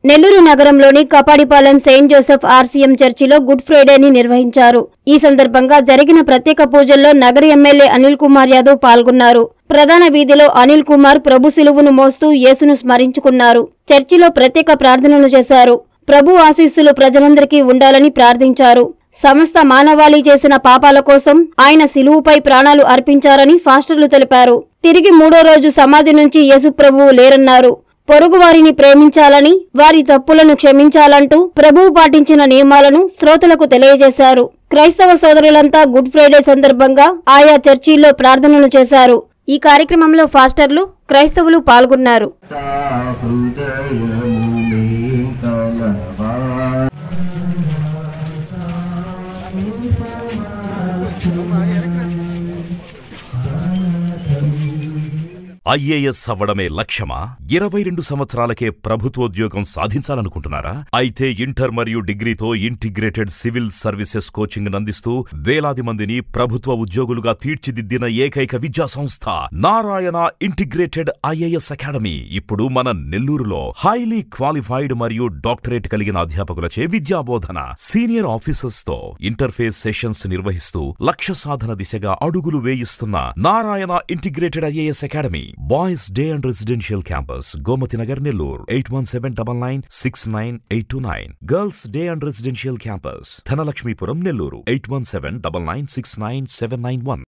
నెల్లూరు నగరంలోని Kapadipalem Saint Joseph RCM చర్చిలో good ఫ్రైడేని నిర్వహించారు. ఈ సందర్భంగా జరిగిన ప్రత్యేక పూజల్లో నగర ఎమ్మెల్యే అనిల్ కుమార్ యాదవ్ పాల్గొన్నారు. ప్రధాన వీధిలో అనిల్ కుమార్ ప్రభు శిలువును మోస్తూ యేసును స్మరించుకున్నారు. చర్చిలో ప్రత్యేక ప్రార్థనలు చేశారు. ప్రభు ఆశీస్సులు ప్రజలందరికీ ఉండాలని ప్రార్థించారు. సమస్త మానవాళి చేసిన పాపాల కోసం ఆయన శిలువుపై ప్రాణాలు అర్పించారని ఫాస్టర్లు తెలిపారు. తిరిగి 3వ రోజు సమాధి నుంచి యేసు ప్రభువు లేరన్నారు. పొరుగువారిని ప్రేమించాలని, వారి తప్పులను క్షమించాలంటూ ప్రభువు పాటించిన నియమాలను శ్రోతలకు తెలియజేశారు. క్రైస్తవ సోదరులంతా గుడ్ ఫ్రైడే సందర్భంగా ఆయా చర్చిల్లో ప్రార్థనలు చేశారు. ఈ కార్యక్రమంలో ఫాస్టర్లు, క్రైస్తవులు పాల్గొన్నారు. ఐఏఎస్ అవ్వడమే లక్ష్యమా? 22 సంవత్సరాలకే ప్రభుత్వోద్యోగం సాధించాలనుకుంటున్నారా? అయితే ఇంటర్ మరియు డిగ్రీతో ఇంటిగ్రేటెడ్ సివిల్ సర్వీసెస్ కోచింగ్ అందిస్తూ వేలాది మందిని ప్రభుత్వ ఉద్యోగులుగా తీర్చిదిద్దిన ఏకైక విద్యా సంస్థ నారాయణ ఇంటిగ్రేటెడ్ ఐఏఎస్ అకాడమీ ఇప్పుడు మన నెల్లూరులో హైలీ క్వాలిఫైడ్ మరియు డాక్టరేట్ కలిగిన అధ్యాపకులచే విద్యాబోధన, సీనియర్ ఆఫీసర్స్ తో ఇంటర్ఫేస్ సెషన్స్ నిర్వహిస్తూ లక్ష్య సాధన దిశగా అడుగులు వేయిస్తున్న Narayana integrated IAS academy. Boys Day and Residential Campus, Gomati Nagar, Nellore, 8179969829. Girls Day and Residential Campus, Thanalakshmipuram, Nellore, 8179969791.